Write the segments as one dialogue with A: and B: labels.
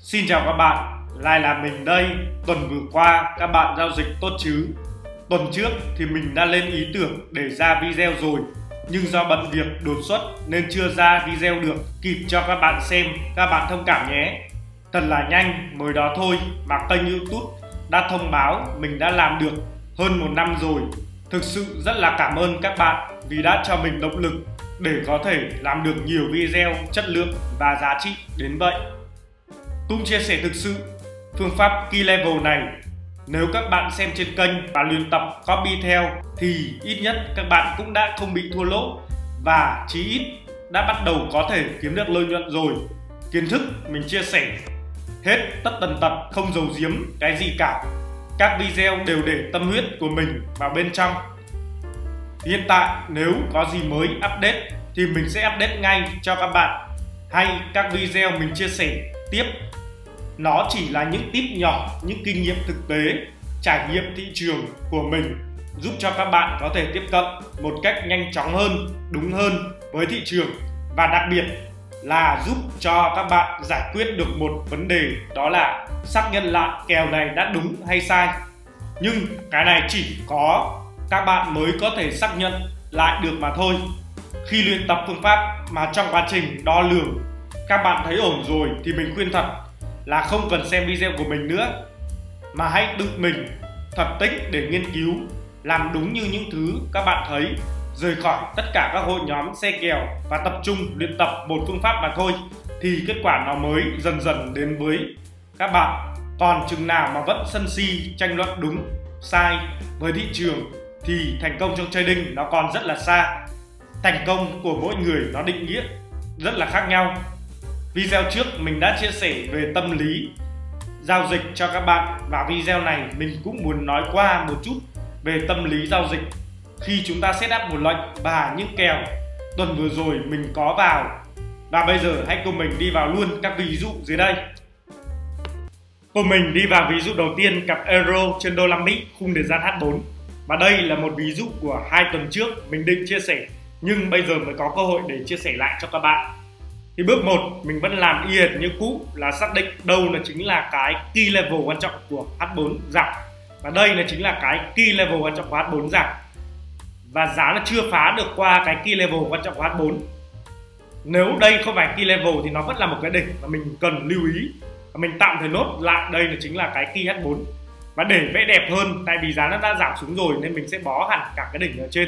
A: Xin chào các bạn, lại là mình đây. Tuần vừa qua các bạn giao dịch tốt chứ? Tuần trước thì mình đã lên ý tưởng để ra video rồi, nhưng do bận việc đột xuất nên chưa ra video được kịp cho các bạn xem, các bạn thông cảm nhé. Thật là nhanh, mới đó thôi mà kênh YouTube đã thông báo mình đã làm được hơn 1 năm rồi. Thực sự rất là cảm ơn các bạn vì đã cho mình động lực để có thể làm được nhiều video chất lượng và giá trị đến vậy. Cũng chia sẻ thực sự, phương pháp Key Level này nếu các bạn xem trên kênh và luyện tập copy theo thì ít nhất các bạn cũng đã không bị thua lỗ và chí ít đã bắt đầu có thể kiếm được lợi nhuận rồi. Kiến thức mình chia sẻ hết tất tần tật, không giấu giếm cái gì cả. Các video đều để tâm huyết của mình vào bên trong. Hiện tại nếu có gì mới update thì mình sẽ update ngay cho các bạn, hay các video mình chia sẻ tiếp nó chỉ là những tip nhỏ, những kinh nghiệm thực tế, trải nghiệm thị trường của mình, giúp cho các bạn có thể tiếp cận một cách nhanh chóng hơn, đúng hơn với thị trường, và đặc biệt là giúp cho các bạn giải quyết được một vấn đề, đó là xác nhận lại kèo này đã đúng hay sai. Nhưng cái này chỉ có các bạn mới có thể xác nhận lại được mà thôi. Khi luyện tập phương pháp mà trong quá trình đo lường các bạn thấy ổn rồi thì mình khuyên thật là không cần xem video của mình nữa, mà hãy tự mình thật tích để nghiên cứu, làm đúng như những thứ các bạn thấy, rời khỏi tất cả các hội nhóm xe kèo và tập trung luyện tập một phương pháp mà thôi, thì kết quả nó mới dần dần đến với các bạn. Còn chừng nào mà vẫn sân si tranh luận đúng sai với thị trường thì thành công trong trading nó còn rất là xa. Thành công của mỗi người nó định nghĩa rất là khác nhau. Video trước mình đã chia sẻ về tâm lý giao dịch cho các bạn, và video này mình cũng muốn nói qua một chút về tâm lý giao dịch khi chúng ta set up một lệnh và những kèo tuần vừa rồi mình có vào. Và bây giờ hãy cùng mình đi vào luôn các ví dụ dưới đây. Cùng mình đi vào ví dụ đầu tiên, cặp euro trên đô la Mỹ khung thời gian H4. Và đây là một ví dụ của 2 tuần trước mình định chia sẻ, nhưng bây giờ mới có cơ hội để chia sẻ lại cho các bạn. Thì bước 1 mình vẫn làm y hệt như cũ, là xác định đâu là chính là cái key level quan trọng của H4 giảm, và đây là chính là cái key level quan trọng của H4 giảm, và giá nó chưa phá được qua cái key level quan trọng của H4. Nếu đây không phải key level thì nó vẫn là một cái đỉnh mà mình cần lưu ý, và mình tạm thời nốt lại đây là chính là cái key H4. Và để vẽ đẹp hơn, tại vì giá nó đã giảm xuống rồi nên mình sẽ bó hẳn cả cái đỉnh ở trên.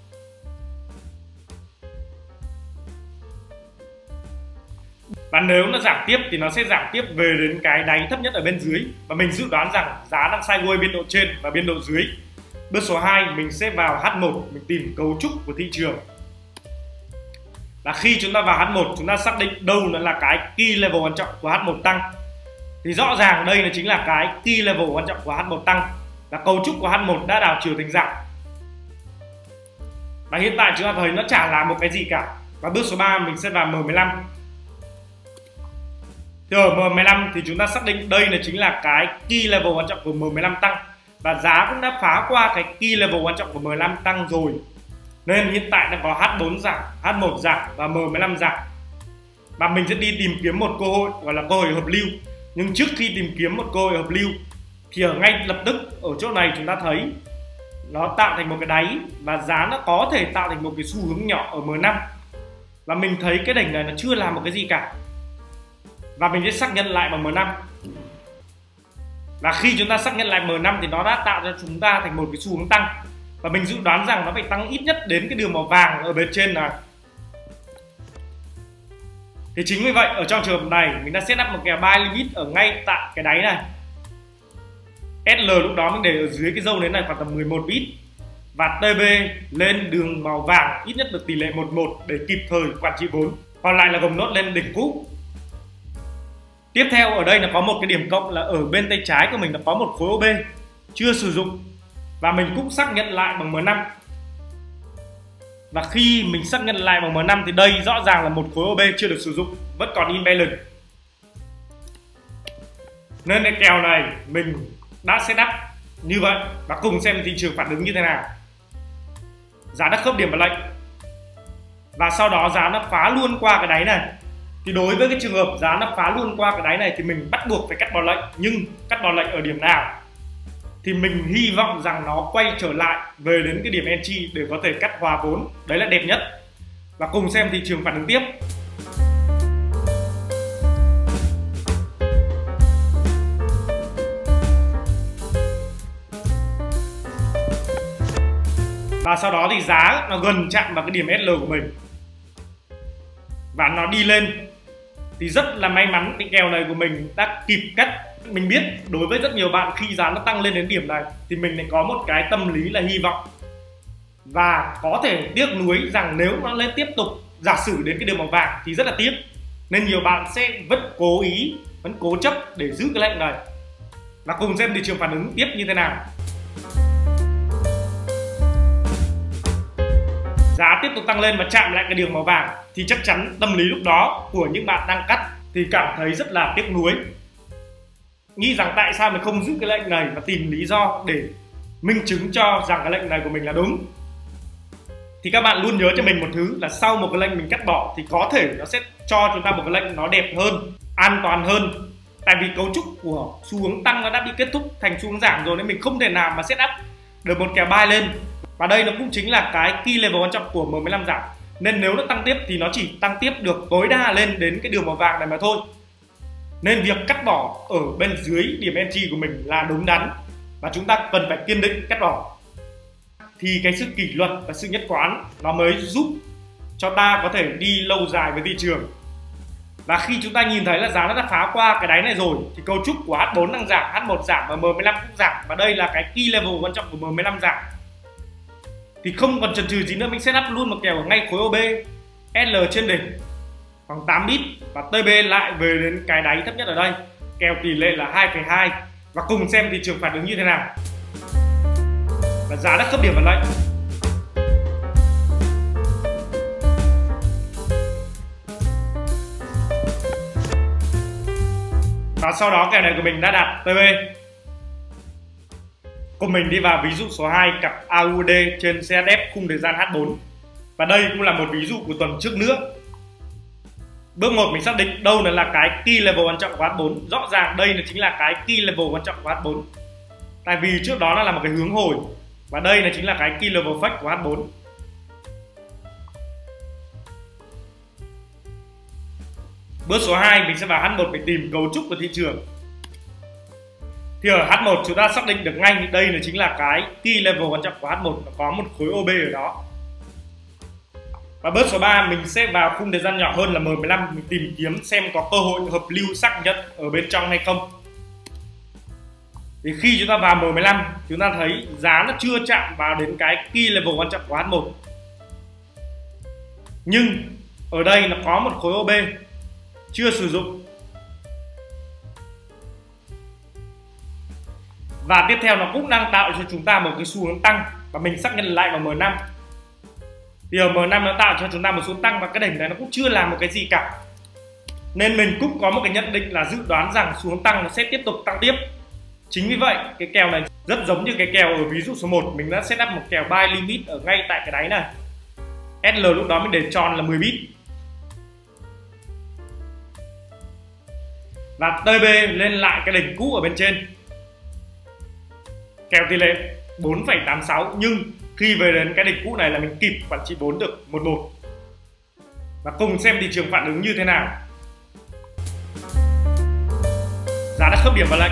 A: Và nếu nó giảm tiếp thì nó sẽ giảm tiếp về đến cái đáy thấp nhất ở bên dưới, và mình dự đoán rằng giá đang sideways biên độ trên và biên độ dưới. Bước số 2 mình sẽ vào H1, mình tìm cấu trúc của thị trường. Là khi chúng ta vào H1 chúng ta xác định đâu là cái key level quan trọng của H1 tăng, thì rõ ràng đây là chính là cái key level quan trọng của H1 tăng, là cấu trúc của H1 đã đảo chiều thành giảm. Và hiện tại chúng ta thấy nó chả làm một cái gì cả. Và bước số 3 mình sẽ vào M15. Thì ở M15 thì chúng ta xác định đây là chính là cái key level quan trọng của M15 tăng, và giá cũng đã phá qua cái key level quan trọng của M15 tăng rồi. Nên hiện tại đã có H4 giảm, H1 giảm và M15 giảm. Và mình sẽ đi tìm kiếm một cơ hội gọi là cơ hội hợp lưu. Nhưng trước khi tìm kiếm một cơ hội hợp lưu thì ở ngay lập tức ở chỗ này chúng ta thấy nó tạo thành một cái đáy, và giá nó có thể tạo thành một cái xu hướng nhỏ ở M5. Và mình thấy cái đỉnh này nó chưa làm một cái gì cả, và mình sẽ xác nhận lại bằng M5. Và khi chúng ta xác nhận lại M5 thì nó đã tạo cho chúng ta thành một cái xu hướng tăng, và mình dự đoán rằng nó phải tăng ít nhất đến cái đường màu vàng ở bên trên này. Thì chính vì vậy ở trong trường hợp này mình đã set up một cái buy limit ở ngay tại cái đáy này. SL lúc đó mình để ở dưới cái zone đến này khoảng tầm 11 bit, và TB lên đường màu vàng ít nhất được tỷ lệ 11 để kịp thời quản trị vốn, còn lại là gồng nốt lên đỉnh cũ. Tiếp theo ở đây là có một cái điểm cộng là ở bên tay trái của mình là có một khối OB chưa sử dụng, và mình cũng xác nhận lại bằng M5. Và khi mình xác nhận lại bằng M5 thì đây rõ ràng là một khối OB chưa được sử dụng, vẫn còn imbalance. Nên cái kèo này mình đã setup như vậy, và cùng xem thị trường phản ứng như thế nào. Giá đã khớp điểm vào lệnh, và sau đó giá nó phá luôn qua cái đáy này, Thì đối với cái trường hợp giá nó phá luôn qua cái đáy này thì mình bắt buộc phải cắt bỏ lệnh. Nhưng cắt bỏ lệnh ở điểm nào thì mình hy vọng rằng nó quay trở lại về đến cái điểm entry để có thể cắt hòa vốn. Đấy là đẹp nhất. Và cùng xem thị trường phản ứng tiếp. Và sau đó thì giá nó gần chạm vào cái điểm SL của mình và nó đi lên. Thì rất là may mắn cái kèo này của mình đã kịp cắt. Mình biết đối với rất nhiều bạn khi giá nó tăng lên đến điểm này thì mình lại có một cái tâm lý là hy vọng và có thể tiếc nuối rằng nếu nó lên tiếp tục giả sử đến cái đường màu vàng thì rất là tiếc. Nên nhiều bạn sẽ vẫn cố chấp để giữ cái lệnh này. Và cùng xem thị trường phản ứng tiếp như thế nào. Giá tiếp tục tăng lên và chạm lại cái đường màu vàng thì chắc chắn tâm lý lúc đó của những bạn đang cắt thì cảm thấy rất là tiếc nuối, nghĩ rằng tại sao mình không giữ cái lệnh này và tìm lý do để minh chứng cho rằng cái lệnh này của mình là đúng. Thì các bạn luôn nhớ cho mình một thứ là sau một cái lệnh mình cắt bỏ thì có thể nó sẽ cho chúng ta một cái lệnh nó đẹp hơn, an toàn hơn. Tại vì cấu trúc của xu hướng tăng nó đã bị kết thúc thành xu hướng giảm rồi nên mình không thể nào mà set up được một kèo buy lên. Và đây nó cũng chính là cái key level quan trọng của M15 giảm. Nên nếu nó tăng tiếp thì nó chỉ tăng tiếp được tối đa lên đến cái đường màu vàng này mà thôi. Nên việc cắt bỏ ở bên dưới điểm entry của mình là đúng đắn và chúng ta cần phải kiên định cắt bỏ. Thì cái sự kỷ luật và sự nhất quán nó mới giúp cho ta có thể đi lâu dài với thị trường. Và khi chúng ta nhìn thấy là giá nó đã phá qua cái đáy này rồi thì cấu trúc của H4 đang giảm, H1 giảm và M15 cũng giảm. Và đây là cái key level quan trọng của M15 giảm. Thì không còn chần chừ gì nữa, mình set up luôn một kèo ở ngay khối OB L trên đỉnh khoảng 8 bit và TB lại về đến cái đáy thấp nhất ở đây. Kèo tỷ lệ là 2,2 và cùng xem thị trường phản ứng như thế nào. Và giá đã khớp điểm vào lệnh. Và sau đó kèo này của mình đã đạt TB. Cùng mình đi vào ví dụ số 2 cặp AUD trên CHF khung thời gian H4. Và đây cũng là một ví dụ của tuần trước nữa. Bước 1 mình xác định đâu là cái key level quan trọng của H4. Rõ ràng đây là chính là cái key level quan trọng của H4. Tại vì trước đó nó là một cái hướng hồi và đây là chính là cái key level fake của H4. Bước số 2 mình sẽ vào H1 để tìm cấu trúc của thị trường. Thì ở H1 chúng ta xác định được ngay đây là chính là cái key level quan trọng của H1, nó có một khối OB ở đó. Và bước số 3 mình sẽ vào khung thời gian nhỏ hơn là M15, mình tìm kiếm xem có cơ hội hợp lưu xác nhận ở bên trong hay không. Thì khi chúng ta vào M15 chúng ta thấy giá nó chưa chạm vào đến cái key level quan trọng của H1. Nhưng ở đây nó có một khối OB chưa sử dụng. Và tiếp theo nó cũng đang tạo cho chúng ta một cái xu hướng tăng và mình xác nhận lại vào M5. Thì ở M5 nó tạo cho chúng ta một xu hướng tăng và cái đỉnh này nó cũng chưa làm một cái gì cả. Nên mình cũng có một cái nhận định là dự đoán rằng xu hướng tăng nó sẽ tiếp tục tăng tiếp. Chính vì vậy cái kèo này rất giống như cái kèo ở ví dụ số 1, mình đã set up một kèo buy limit ở ngay tại cái đáy này. SL lúc đó mình để tròn là 10 bit. Và TB lên lại cái đỉnh cũ ở bên trên. Kèo tỷ lệ 4,86 nhưng khi về đến cái đỉnh cũ này là mình kịp quản trị vốn được 1-1. Và cùng xem thị trường phản ứng như thế nào. Giá đã khớp điểm vào lệnh.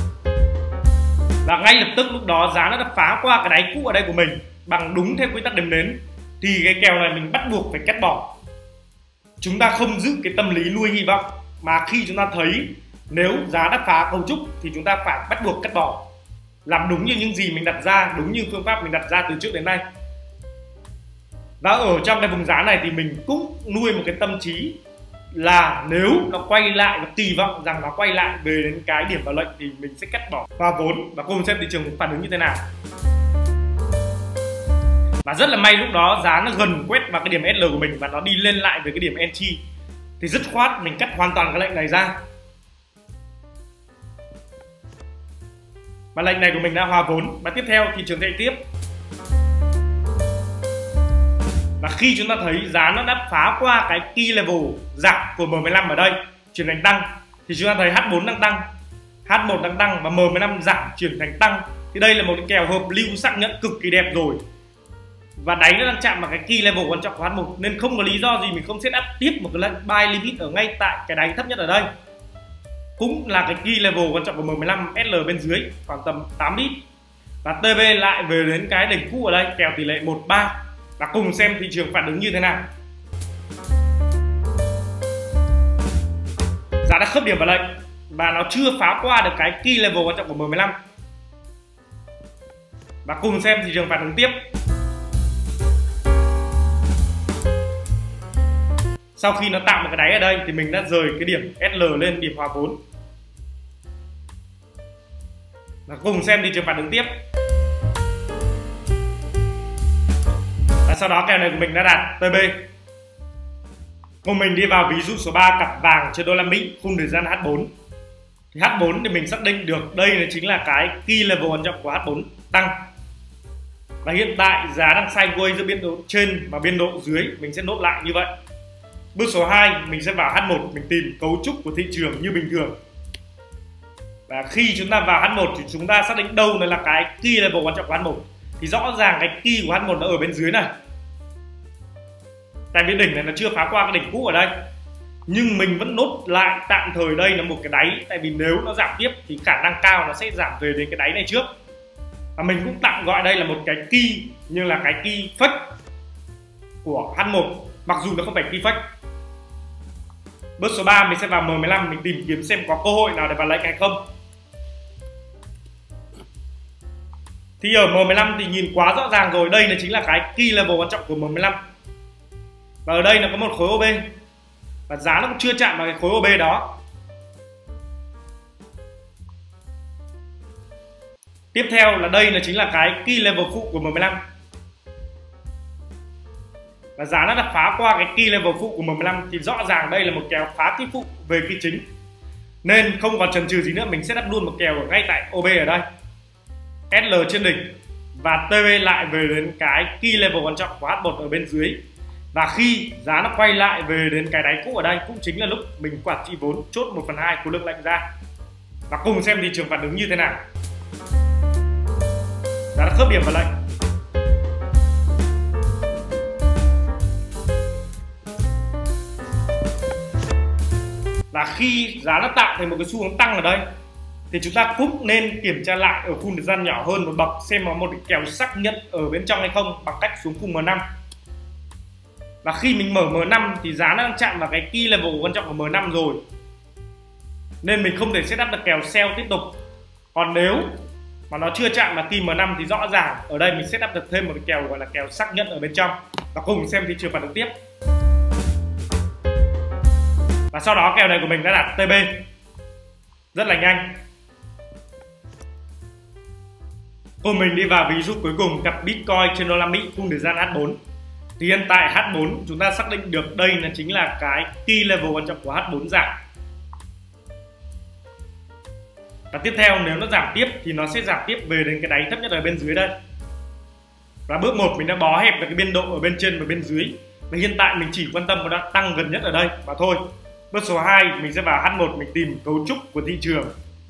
A: Và ngay lập tức lúc đó giá nó đã phá qua cái đáy cũ ở đây của mình bằng đúng theo quy tắc đếm nến. Thì cái kèo này mình bắt buộc phải cắt bỏ. Chúng ta không giữ cái tâm lý nuôi hy vọng, mà khi chúng ta thấy nếu giá đã phá cấu trúc thì chúng ta phải bắt buộc cắt bỏ. Làm đúng như những gì mình đặt ra, đúng như phương pháp mình đặt ra từ trước đến nay. Và ở trong cái vùng giá này thì mình cũng nuôi một cái tâm trí là nếu nó quay lại và kỳ vọng rằng nó quay lại về đến cái điểm vào lệnh thì mình sẽ cắt bỏ hòa vốn và cùng xem thị trường phản ứng như thế nào. Và rất là may lúc đó giá nó gần quét vào cái điểm SL của mình và nó đi lên lại về cái điểm entry. Thì dứt khoát mình cắt hoàn toàn cái lệnh này ra. Và lệnh này của mình đã hòa vốn. Và tiếp theo thị trường chạy tiếp. Và khi chúng ta thấy giá nó đã phá qua cái key level giảm của M15 ở đây chuyển thành tăng, thì chúng ta thấy H4 đang tăng, H1 đang tăng và M15 giảm chuyển thành tăng, thì đây là một cái kèo hợp lưu xác nhận cực kỳ đẹp rồi. Và đáy nó đang chạm vào cái key level quan trọng của H1 nên không có lý do gì mình không set up tiếp một cái lệnh buy limit ở ngay tại cái đáy thấp nhất ở đây, cũng là cái key level quan trọng của M15 SL bên dưới khoảng tầm 8 bit, và TB lại về đến cái đỉnh cũ ở đây kèo tỷ lệ 1-3, và cùng xem thị trường phản ứng như thế nào. Giá đã khớp điểm vào lệnh và nó chưa phá qua được cái key level quan trọng của M15, và cùng xem thị trường phản ứng tiếp. Sau khi nó tạo một cái đáy ở đây thì mình đã rời cái điểm SL lên điểm hòa vốn, và cùng xem thị trường phản ứng tiếp. Và sau đó kèo này của mình đã đạt TB. Cùng mình đi vào ví dụ số 3 cặp vàng trên đô la Mỹ khung thời gian H4. Thì H4 thì mình xác định được đây là chính là cái key level quan trọng của H4 tăng. Và hiện tại giá đang sideways giữa biên độ trên và biên độ dưới, mình sẽ nốt lại như vậy. Bước số 2 mình sẽ vào H1, mình tìm cấu trúc của thị trường như bình thường. Và khi chúng ta vào H1 thì chúng ta xác định đâu là cái key level quan trọng của H1. Thì rõ ràng cái key của H1 nó ở bên dưới này. Tại vì đỉnh này nó chưa phá qua cái đỉnh cũ ở đây, nhưng mình vẫn nốt lại tạm thời đây là một cái đáy. Tại vì nếu nó giảm tiếp thì khả năng cao nó sẽ giảm về đến cái đáy này trước. Và mình cũng tạm gọi đây là một cái key, nhưng là cái key fake của H1, mặc dù nó không phải key fake. Bước số 3 mình sẽ vào M15, mình tìm kiếm xem có cơ hội nào để vào lệnh hay không. Thì ở M15 thì nhìn quá rõ ràng rồi, đây là chính là cái key level quan trọng của M15. Và ở đây nó có một khối OB, và giá nó cũng chưa chạm vào cái khối OB đó. Tiếp theo là đây là chính là cái key level phụ của M15. Và giá nó đã phá qua cái key level phụ của M15 thì rõ ràng đây là một kèo phá key phụ về key chính. Nên không còn chần chừ gì nữa, mình sẽ đặt luôn một kèo ở ngay tại OB ở đây, SL trên đỉnh, và TB lại về đến cái key level quan trọng của H1 ở bên dưới. Và khi giá nó quay lại về đến cái đáy cũ ở đây cũng chính là lúc mình quản trị vốn chốt 1/2 khối lượng lệnh ra. Và cùng xem thị trường phản ứng như thế nào. Giá đã khớp điểm vào lệnh. Và khi giá nó tạo thành một cái xu hướng tăng ở đây thì chúng ta cũng nên kiểm tra lại ở khung thời gian nhỏ hơn một bậc xem có một cái kèo xác nhận ở bên trong hay không bằng cách xuống khung M5. Và khi mình mở M5 thì giá nó đang chạm vào cái key level quan trọng của M5 rồi, nên mình không thể setup được kèo sell tiếp tục. Còn nếu mà nó chưa chạm vào key M5 thì rõ ràng ở đây mình setup được thêm một cái kèo gọi là kèo xác nhận ở bên trong. Và cùng xem thị trường phản ứng tiếp. Và sau đó kèo này của mình đã đạt TB rất là nhanh. Cùng mình đi vào ví dụ cuối cùng cặp Bitcoin trên đô la Mỹ khung thời gian H4. Thì hiện tại H4 chúng ta xác định được đây là chính là cái key level quan trọng của H4 giảm. Và tiếp theo nếu nó giảm tiếp thì nó sẽ giảm tiếp về đến cái đáy thấp nhất ở bên dưới đây. Và bước 1 mình đã bó hẹp được cái biên độ ở bên trên và bên dưới. Và hiện tại mình chỉ quan tâm vào đoạn tăng gần nhất ở đây và thôi. Bước số 2 mình sẽ vào H1, mình tìm cấu trúc của thị trường.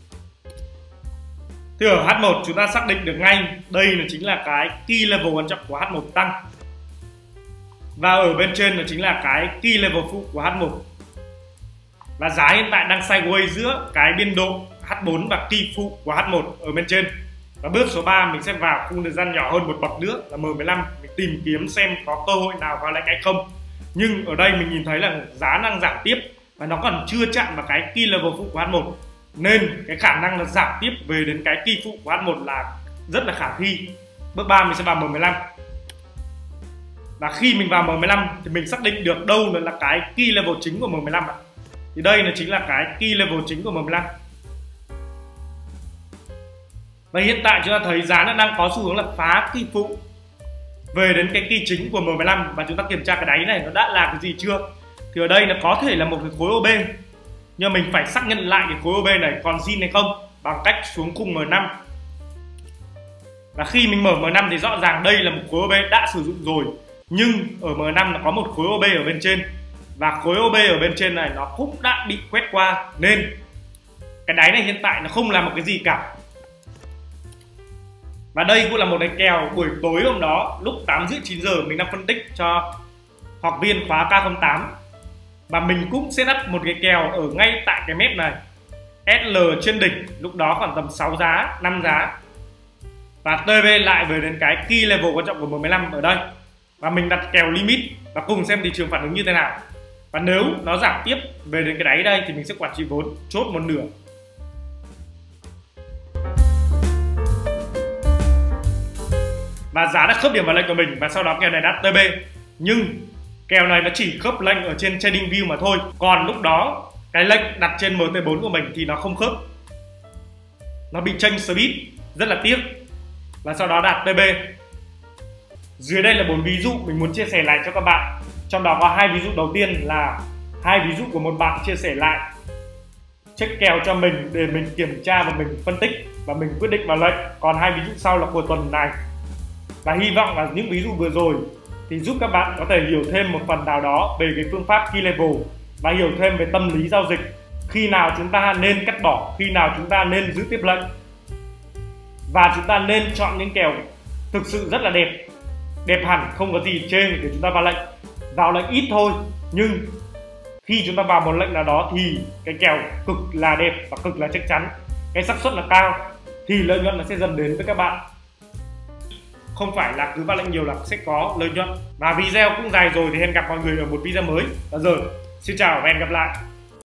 A: Thì ở H1 chúng ta xác định được ngay đây là chính là cái key level quan trọng của H1 tăng. Và ở bên trên là chính là cái key level phụ của H1. Và giá hiện tại đang sideways giữa cái biên độ H4 và key phụ của H1 ở bên trên. Và bước số 3 mình sẽ vào khung thời gian nhỏ hơn một bậc nữa là M15, mình tìm kiếm xem có cơ hội nào vào lệnh hay không. Nhưng ở đây mình nhìn thấy là giá đang giảm tiếp và nó còn chưa chạm vào cái key level phụ của H1, nên cái khả năng là giảm tiếp về đến cái key phụ của H1 là rất là khả thi. Bước 3 mình sẽ vào M15. Và khi mình vào M15 thì mình xác định được đâu là cái key level chính của M15 ạ. Thì đây là chính là cái key level chính của M15. Và hiện tại chúng ta thấy giá nó đang có xu hướng là phá key phụ về đến cái key chính của M15. Và chúng ta kiểm tra cái đáy này nó đã là cái gì chưa. Thì ở đây nó có thể là một cái khối OB, nhưng mình phải xác nhận lại cái khối OB này còn zin hay không bằng cách xuống khung M5. Và khi mình mở M5 thì rõ ràng đây là một khối OB đã sử dụng rồi, Nhưng ở M5 nó có một khối OB ở bên trên, và khối OB ở bên trên này nó cũng đã bị quét qua, nên cái đáy này hiện tại nó không làm một cái gì cả. Và đây cũng là một cái kèo buổi tối hôm đó lúc 8:30-9 giờ mình đang phân tích cho học viên khóa K08, và mình cũng set up một cái kèo ở ngay tại cái mép này, SL trên đỉnh, lúc đó khoảng tầm 6 giá, 5 giá, và TB lại về đến cái key level quan trọng của M15 ở đây, và mình đặt kèo limit và cùng xem thị trường phản ứng như thế nào. Và nếu nó giảm tiếp về đến cái đáy đây thì mình sẽ quản trị vốn chốt một nửa. Và giá đã khớp điểm vào lệnh của mình, và sau đó kèo này đã TB, nhưng kèo này nó chỉ khớp lệnh ở trên trading view mà thôi. Còn lúc đó cái lệnh đặt trên MT4 của mình thì nó không khớp, nó bị chênh speed, rất là tiếc. Và sau đó đạt TB. Dưới đây là 4 ví dụ mình muốn chia sẻ lại cho các bạn. Trong đó có 2 ví dụ đầu tiên là 2 ví dụ của một bạn chia sẻ lại check kèo cho mình để mình kiểm tra và mình phân tích và mình quyết định vào lệnh. Còn 2 ví dụ sau là của tuần này. Và hy vọng là những ví dụ vừa rồi thì giúp các bạn có thể hiểu thêm một phần nào đó về cái phương pháp key level và hiểu thêm về tâm lý giao dịch, khi nào chúng ta nên cắt bỏ, khi nào chúng ta nên giữ tiếp lệnh, và chúng ta nên chọn những kèo thực sự rất là đẹp, đẹp hẳn, không có gì chê để chúng ta vào lệnh. Vào lệnh ít thôi, nhưng khi chúng ta vào một lệnh nào đó thì cái kèo cực là đẹp và cực là chắc chắn, cái xác suất là cao, thì lợi nhuận nó sẽ dần đến với các bạn. Không phải là cứ vào lệnh nhiều là sẽ có lợi nhuận. Và video cũng dài rồi thì hẹn gặp mọi người ở một video mới. Bây giờ xin chào và hẹn gặp lại.